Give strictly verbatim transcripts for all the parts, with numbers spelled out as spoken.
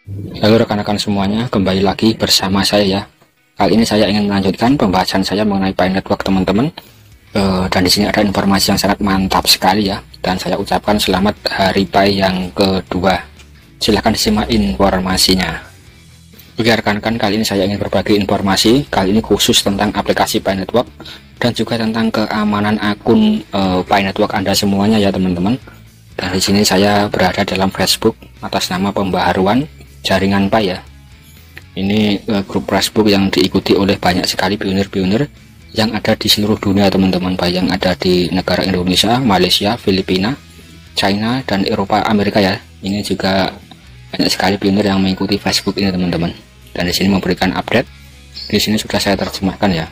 Halo rekan-rekan semuanya, kembali lagi bersama saya ya. Kali ini saya ingin melanjutkan pembahasan saya mengenai Pi Network teman-teman. E, dan di sini ada informasi yang sangat mantap sekali ya. Dan saya ucapkan selamat Hari Pi yang kedua. Silahkan disimak informasinya. Oke rekan-rekan, kali ini saya ingin berbagi informasi. Kali ini khusus tentang aplikasi Pi Network dan juga tentang keamanan akun e, Pi Network Anda semuanya ya teman-teman. Dan di sini saya berada dalam Facebook atas nama pembaharuan jaringan Pi ya. Ini uh, grup Facebook yang diikuti oleh banyak sekali pionir-pionir yang ada di seluruh dunia teman-teman, baik yang ada di negara Indonesia, Malaysia, Filipina, China, dan Eropa, Amerika ya. Ini juga banyak sekali pionir yang mengikuti Facebook ini teman-teman. Dan di sini memberikan update. Di sini sudah saya terjemahkan ya.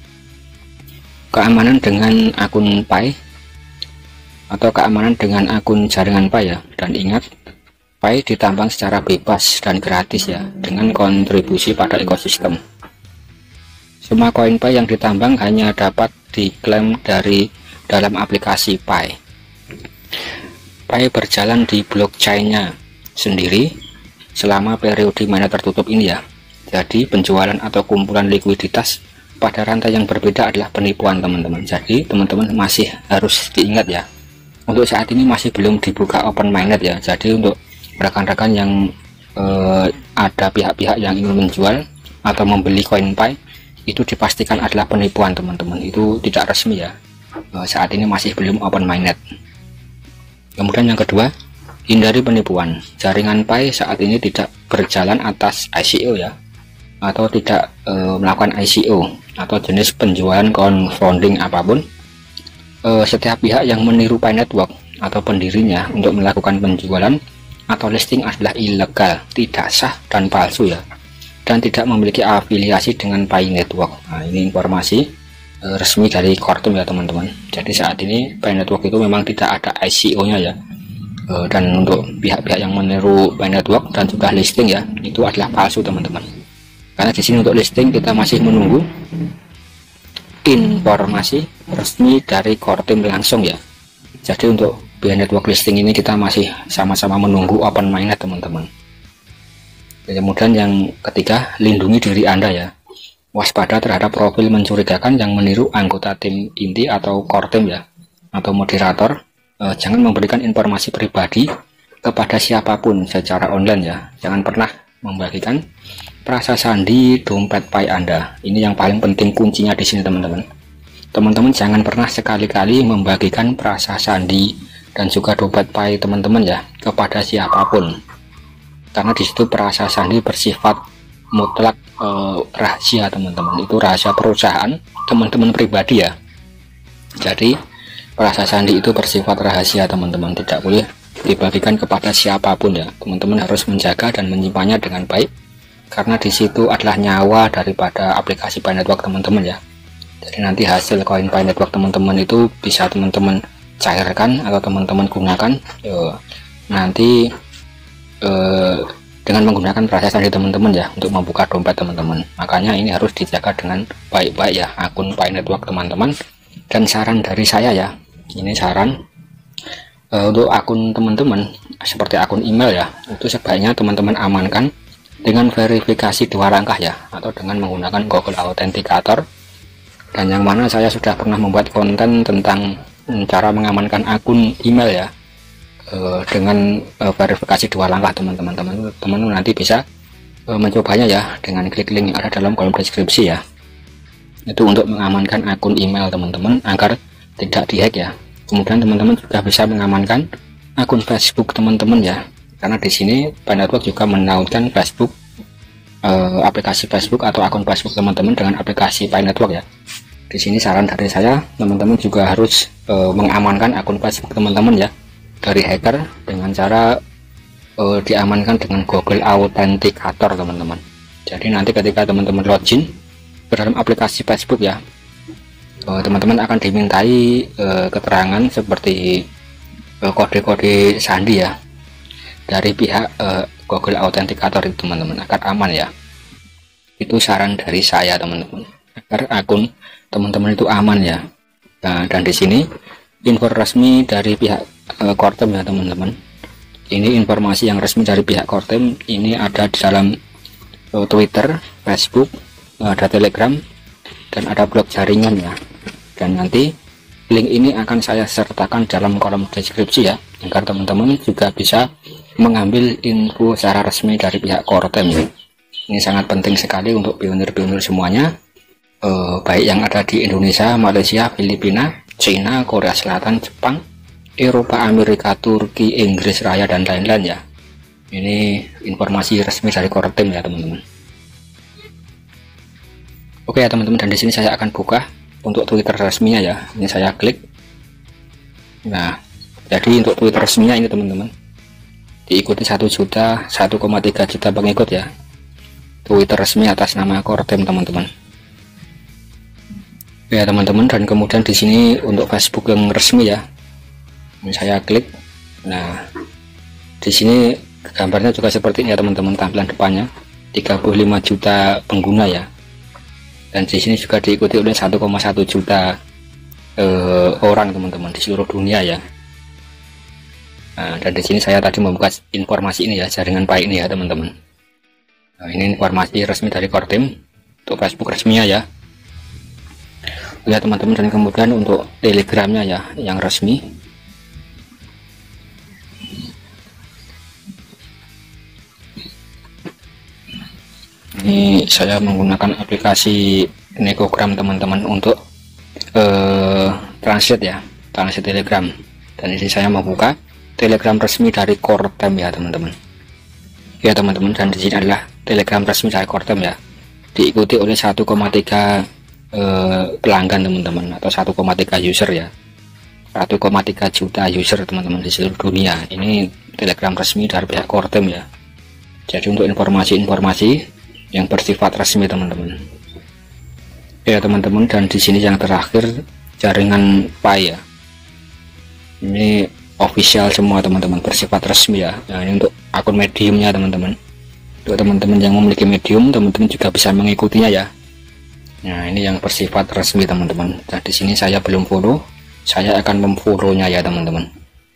Keamanan dengan akun Pi atau keamanan dengan akun jaringan Pi ya. Dan ingat, Pi ditambang secara bebas dan gratis ya, dengan kontribusi pada ekosistem. Semua koin Pi yang ditambang hanya dapat diklaim dari dalam aplikasi Pi. Pi berjalan di blockchain-nya sendiri selama periode mainnet tertutup ini ya. Jadi penjualan atau kumpulan likuiditas pada rantai yang berbeda adalah penipuan teman-teman. Jadi teman-teman masih harus diingat ya. Untuk saat ini masih belum dibuka open mainnet ya. Jadi untuk rekan-rekan yang eh, ada pihak-pihak yang ingin menjual atau membeli koin Pi, itu dipastikan adalah penipuan teman-teman, itu tidak resmi ya. Eh, saat ini masih belum open mainnet. Kemudian yang kedua, hindari penipuan. Jaringan Pi saat ini tidak berjalan atas I C O ya, atau tidak eh, melakukan I C O atau jenis penjualan crowdfunding apapun. Eh, setiap pihak yang meniru Pi Network atau pendirinya untuk melakukan penjualan atau listing adalah ilegal, tidak sah dan palsu ya, dan tidak memiliki afiliasi dengan Pi Network. Nah, ini informasi e, resmi dari Kortum ya teman-teman. Jadi saat ini Pi Network itu memang tidak ada I C O nya ya, e, dan untuk pihak-pihak yang meniru Pi Network dan juga listing ya, itu adalah palsu teman-teman. Karena di sini untuk listing kita masih menunggu informasi resmi dari Kortum langsung ya. Jadi untuk Pi Network listing ini kita masih sama-sama menunggu open mainnet teman-teman. Kemudian yang ketiga, lindungi diri Anda ya. Waspada terhadap profil mencurigakan yang meniru anggota tim inti atau core team ya, atau moderator. Eh, jangan memberikan informasi pribadi kepada siapapun secara online ya. Jangan pernah membagikan prasa sandi dompet Pi Anda. Ini yang paling penting, kuncinya di sini teman-teman. Teman-teman jangan pernah sekali-kali membagikan prasa sandi dan juga dompet Pi teman-teman ya kepada siapapun, karena disitu perasa sandi bersifat mutlak e, rahasia teman-teman. Itu rahasia perusahaan teman-teman pribadi ya. Jadi perasa sandi itu bersifat rahasia teman-teman, tidak boleh dibagikan kepada siapapun ya. Teman-teman harus menjaga dan menyimpannya dengan baik, karena disitu adalah nyawa daripada aplikasi Pi Network teman-teman ya. Jadi nanti hasil koin Pi Network teman-teman itu bisa teman-teman cairkan atau teman-teman gunakan yo, nanti eh, dengan menggunakan proses dari teman-teman ya untuk membuka dompet teman-teman. Makanya ini harus dijaga dengan baik-baik ya akun Pi Network teman-teman. Dan saran dari saya ya, ini saran eh, untuk akun teman-teman seperti akun email ya, itu sebaiknya teman-teman amankan dengan verifikasi dua langkah ya, atau dengan menggunakan Google Authenticator. Dan yang mana saya sudah pernah membuat konten tentang cara mengamankan akun email ya, e, dengan e, verifikasi dua langkah teman-teman. Teman-teman nanti bisa e, mencobanya ya dengan klik link yang ada dalam kolom deskripsi ya. Itu untuk mengamankan akun email teman-teman agar tidak dihack ya. Kemudian teman-teman juga bisa mengamankan akun Facebook teman-teman ya, karena di sini Pi Network juga menautkan Facebook, e, aplikasi Facebook atau akun Facebook teman-teman dengan aplikasi Pi Network ya. Di sini saran dari saya, teman-teman juga harus e, mengamankan akun Facebook teman-teman ya dari hacker dengan cara e, diamankan dengan Google Authenticator teman-teman. Jadi nanti ketika teman-teman login ke dalam aplikasi Facebook ya, teman-teman akan dimintai e, keterangan seperti kode-kode sandi ya dari pihak e, Google Authenticator itu teman-teman, agar aman ya. Itu saran dari saya teman-teman, agar akun teman-teman itu aman ya. Nah, dan di sini info resmi dari pihak e, Kortum ya teman-teman. ini informasi yang resmi dari pihak Kortem. Ini ada di dalam uh, Twitter, Facebook, uh, ada Telegram, dan ada blog jaringan ya. Dan nanti link ini akan saya sertakan dalam kolom deskripsi ya, agar teman-teman juga bisa mengambil info secara resmi dari pihak Kortem ya. Ini sangat penting sekali untuk pionir-pionir semuanya, eh, baik yang ada di Indonesia, Malaysia, Filipina, China, Korea Selatan, Jepang, Eropa, Amerika, Turki, Inggris Raya, dan lain-lain ya. Ini informasi resmi dari Kortem ya teman-teman. Oke ya teman-teman, dan di sini saya akan buka untuk Twitter resminya ya. Ini saya klik. Nah, jadi untuk Twitter resminya ini teman-teman, diikuti satu juta, satu koma tiga juta pengikut ya. Twitter resmi atas nama Kortem teman-teman. Ya teman-teman, dan kemudian di sini untuk Facebook yang resmi ya. Ini saya klik. Nah, di sini gambarnya juga seperti ini ya teman-teman, tampilan depannya tiga puluh lima juta pengguna ya. Dan di sini juga diikuti oleh satu koma satu juta eh, orang teman-teman di seluruh dunia ya. Nah, dan di sini saya tadi membuka informasi ini ya, jaringan Pi ini ya teman-teman. Nah, ini informasi resmi dari Kortem untuk Facebook resminya ya. Ya teman-teman, dan kemudian untuk Telegramnya ya yang resmi. Ini saya menggunakan aplikasi Negogram teman-teman untuk eh, translate ya, translate Telegram. Dan ini saya membuka Telegram resmi dari Kortem ya teman-teman. Ya teman-teman, dan di sini adalah Telegram resmi dari Kortem ya. Diikuti oleh satu koma tiga eh, pelanggan teman-teman, atau satu koma tiga user ya. satu koma tiga juta user teman-teman di seluruh dunia. Ini Telegram resmi dari pihak Kortem ya. Jadi untuk informasi-informasi yang bersifat resmi teman-teman. Ya teman-teman, dan di sini yang terakhir jaringan Pi ya. Ini official semua teman-teman, bersifat resmi ya. Nah, ini untuk akun Mediumnya teman-teman. Untuk teman-teman yang memiliki Medium, teman-teman juga bisa mengikutinya ya. Nah, ini yang bersifat resmi teman-teman. Dan di sini saya belum follow, saya akan memfollow-nya ya teman-teman.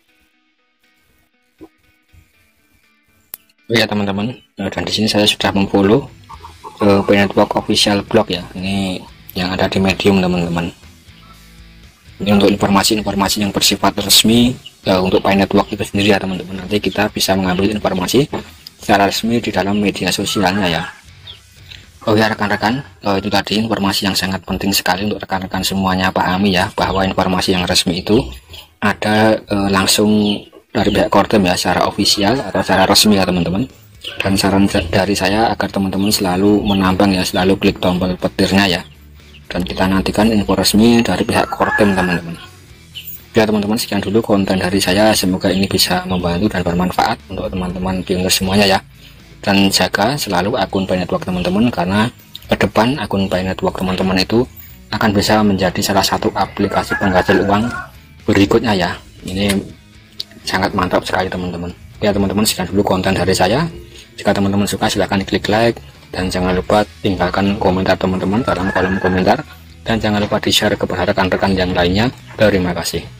Ya teman-teman, nah, dan di sini saya sudah memfollow uh, Pi Network official blog ya. Ini yang ada di Medium teman-teman. Ini untuk informasi-informasi yang bersifat resmi ya, untuk Pi Network itu sendiri ya teman-teman. Nanti kita bisa mengambil informasi secara resmi di dalam media sosialnya ya. Oh ya rekan-rekan, uh, itu tadi informasi yang sangat penting sekali untuk rekan-rekan semuanya pahami ya, bahwa informasi yang resmi itu ada uh, langsung dari pihak Kortem ya, secara ofisial atau secara resmi ya teman-teman. Dan saran dari saya agar teman-teman selalu menambang ya, selalu klik tombol petirnya ya. Dan kita nantikan info resmi dari pihak Kortem teman-teman. Ya teman-teman, sekian dulu konten dari saya, semoga ini bisa membantu dan bermanfaat untuk teman-teman pionir semuanya ya. Dan jaga selalu akun Pi Network teman-teman, karena ke depan akun Pi Network teman-teman itu akan bisa menjadi salah satu aplikasi penghasil uang berikutnya ya. Ini sangat mantap sekali teman-teman. Ya teman-teman, sekian dulu konten dari saya. Jika teman-teman suka silahkan klik like, dan jangan lupa tinggalkan komentar teman-teman dalam kolom komentar, dan jangan lupa di share kepada rekan-rekan yang lainnya. Terima kasih.